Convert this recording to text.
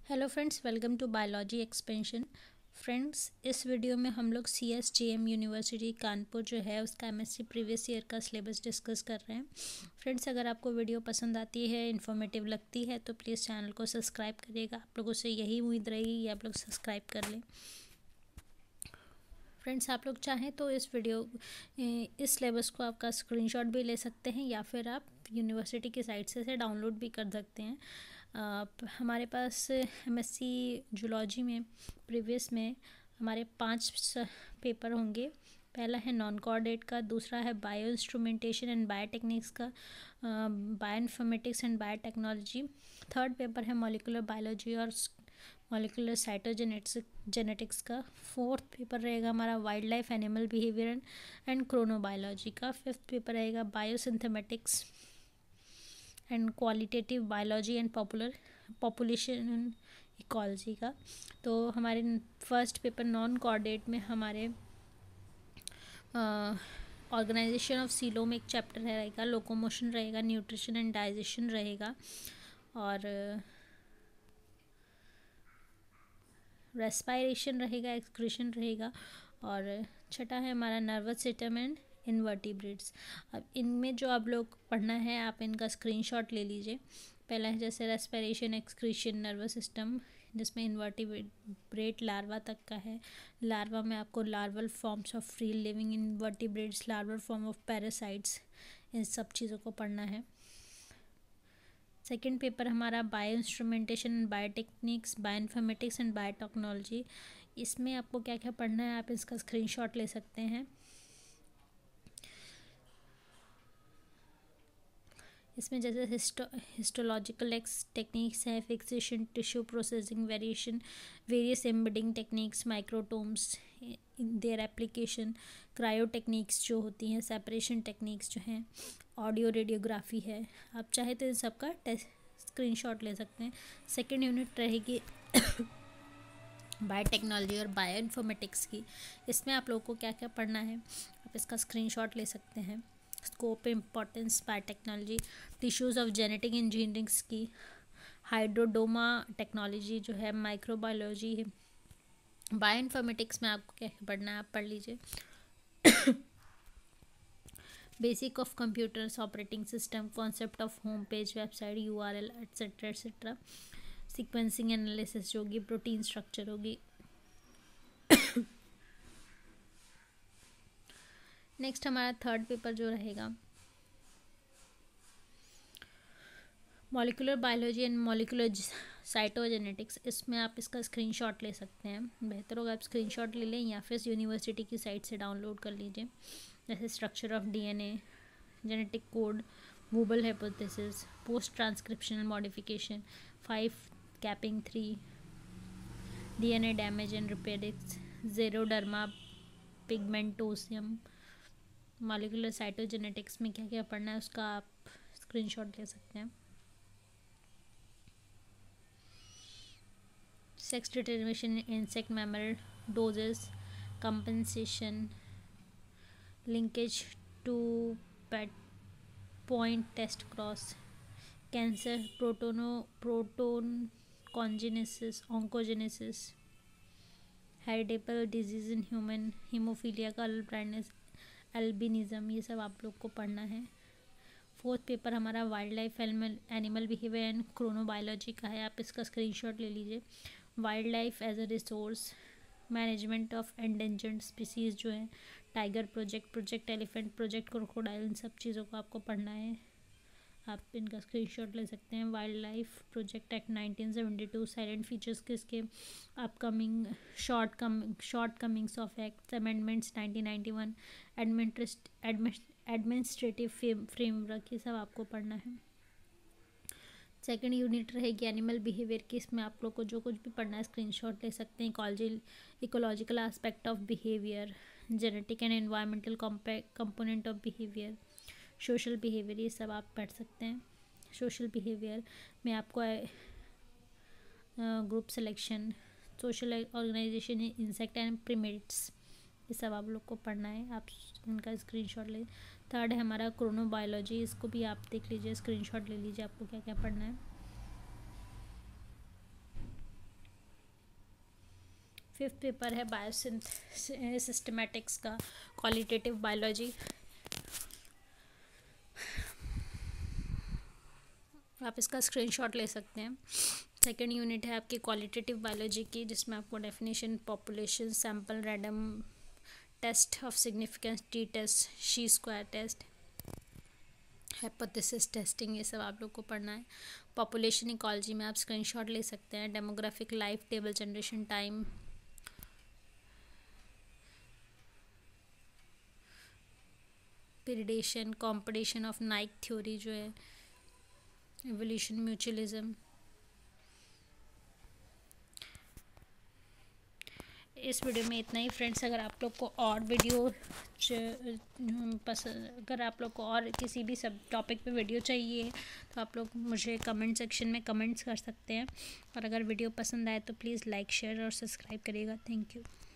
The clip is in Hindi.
Hello friends, welcome to biology expansion. Friends, इस वीडियो में हम लोग CSJM यूनिवर्सिटी कानपुर जो है उसका MSc प्रीवियस ईयर का सिलेबस डिस्कस कर रहे हैं। फ्रेंड्स, अगर आपको वीडियो पसंद आती है, इन्फॉर्मेटिव लगती है तो प्लीज़ चैनल को सब्सक्राइब करिएगा। आप लोगों से यही उम्मीद रहेगी कि आप लोग सब्सक्राइब कर लें। फ्रेंड्स, आप लोग चाहें तो इस सिलेबस को आपका स्क्रीनशॉट भी ले सकते हैं या फिर आप यूनिवर्सिटी की साइट से डाउनलोड भी कर सकते हैं। हमारे पास MSc जूलॉजी में प्रीवियस में हमारे 5 पेपर होंगे। पहला है नॉन कोऑर्डिनेट का, दूसरा है बायो इंस्ट्रूमेंटेशन एंड बायोटेक्निक्स का, bio informatics and biotechnology. Third paper है मॉलिक्यूलर बायोलॉजी और मॉलिक्यूलर साइटोजेनेटिक्स का। फोर्थ पेपर रहेगा हमारा wild life animal behaviour and chronobiology का। फिफ्थ पेपर रहेगा biosystematics and qualitative biology and population ecology का। तो हमारे फर्स्ट पेपर नॉन कोऑर्डिनेट में हमारे ऑर्गेनाइजेशन ऑफ सीलो में एक चैप्टर रहेगा, लोकोमोशन रहेगा, न्यूट्रिशन एंड डाइजेशन रहेगा और रेस्पायरेशन रहेगा, एक्सक्रीशन रहेगा। और छठा है हमारा नर्वस सिस्टम एंड इन्वर्टिब्रेट्स। अब इनमें जो आप लोग पढ़ना है आप इनका स्क्रीनशॉट ले लीजिए। पहला है जैसे रेस्पिरेशन, एक्सक्रीशन, नर्वस सिस्टम, जिसमें इन्वर्टिब्रेट लार्वा तक का है। लार्वा में आपको larval forms of free living invertebrates, larval form of parasites, इन सब चीज़ों को पढ़ना है। सेकेंड पेपर हमारा bio instrumentation and biotechniques, bio informatics and biotechnology. इसमें आपको क्या क्या पढ़ना है आप इसका स्क्रीनशॉट ले सकते हैं। इसमें जैसे हिस्टोलॉजिकल टेक्निक्स है, fixation, tissue processing, various embedding techniques, microtomes, their application, cryo techniques जो होती हैं, सेपरेशन टेक्निक्स जो हैं, ऑडियो रेडियोग्राफी है। आप चाहे तो इन सबका स्क्रीनशॉट ले सकते हैं। सेकेंड यूनिट रहेगी बायोटेक्नोलॉजी और बायो इन्फॉर्मेटिक्स की। इसमें आप लोगों को क्या क्या पढ़ना है आप इसका स्क्रीनशॉट ले सकते हैं। Scope, importance, biotechnology, tissues of genetic engineerings की, हाइड्रोडोमा टेक्नोलॉजी जो है, माइक्रोबायोलॉजी है। बायो इन्फॉर्मेटिक्स में आपको क्या पढ़ना है आप पढ़ लीजिए। Basic of computers, operating system, concept of home page, website, URL etcetera etcetera. Sequencing analysis जो होगी, प्रोटीन स्ट्रक्चर होगी। नेक्स्ट हमारा थर्ड पेपर जो रहेगा molecular biology and molecular cytogenetics. इसमें आप इसका स्क्रीनशॉट ले सकते हैं। बेहतर होगा आप स्क्रीनशॉट ले लें या फिर यूनिवर्सिटी की साइट से डाउनलोड कर लीजिए। जैसे structure of DNA, genetic code, wobble hypothesis, post transcriptional modification, 5 capping, 3 DNA damage and repairings, xeroderma pigmentosum. Molecular cytogenetics में क्या क्या पढ़ना है उसका आप स्क्रीनशॉट ले सकते हैं। Sex determination, insect mammal, dosage, compensation, linkage two pet point test cross, cancer, proto oncogenesis, oncogenesis, heritable disease in human, haemophilia, colour blindness, albinism, ये सब आप लोग को पढ़ना है। फोर्थ पेपर हमारा wild life animal behaviour and chronobiology का है। आप इसका स्क्रीनशॉट ले लीजिए। Wild life as a resource, management of endangered species जो है, tiger project elephant, project crocodile, इन सब चीज़ों को आपको पढ़ना है। आप इनका स्क्रीनशॉट ले सकते हैं। Wild life project act 1972, salient features किसके, upcoming shortcomings of act, amendments 1991, administrative framework, ये सब आपको पढ़ना है। सेकेंड यूनिट रहेगी एनिमल बिहेवियर की। इसमें आप लोग को जो कुछ भी पढ़ना है स्क्रीनशॉट ले सकते हैं। Ecological aspect of behaviour, genetic and environmental component of behaviour, social behaviour, ये सब आप पढ़ सकते हैं। सोशल बिहेवियर में आपको group selection, social organization, insect and primates, ये सब आप लोग को पढ़ना है। आप इनका स्क्रीनशॉट ले। थर्ड है हमारा क्रोनोबायोलॉजी, इसको भी आप देख लीजिए, स्क्रीनशॉट ले लीजिए आपको क्या क्या पढ़ना है। 5th पेपर है सिस्टमेटिक्स का, क्वालिटेटिव बायोलॉजी। आप इसका स्क्रीनशॉट ले सकते हैं। सेकेंड यूनिट है आपकी क्वालिटेटिव बायोलॉजी की, जिसमें आपको definition, population, sample, random test of significance, t test, chi square test, hypothesis testing, ये सब आप लोग को पढ़ना है। पॉपुलेशन इकोलॉजी में आप स्क्रीनशॉट ले सकते हैं। Demographic, life table, generation time, predation, competition of niche theory जो है, एवोल्यूशन, म्यूचुअलिज्म। इस वीडियो में इतना ही फ्रेंड्स। अगर आप लोग को और वीडियो अगर आप लोग को और किसी भी सब टॉपिक पे वीडियो चाहिए तो आप लोग मुझे कमेंट सेक्शन में कमेंट्स कर सकते हैं। और अगर वीडियो पसंद आए तो प्लीज़ लाइक, शेयर और सब्सक्राइब करिएगा। Thank you.